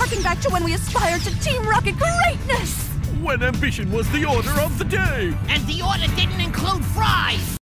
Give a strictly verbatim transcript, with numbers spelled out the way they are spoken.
harking back to when we aspired to Team Rocket greatness! When ambition was the order of the day! And the order didn't include fries!